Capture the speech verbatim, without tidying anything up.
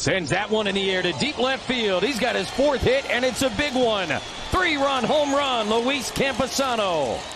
Sends that one in the air to deep left field. He's got his fourth hit, and it's a big one. Three-run home run, Luis Campusano.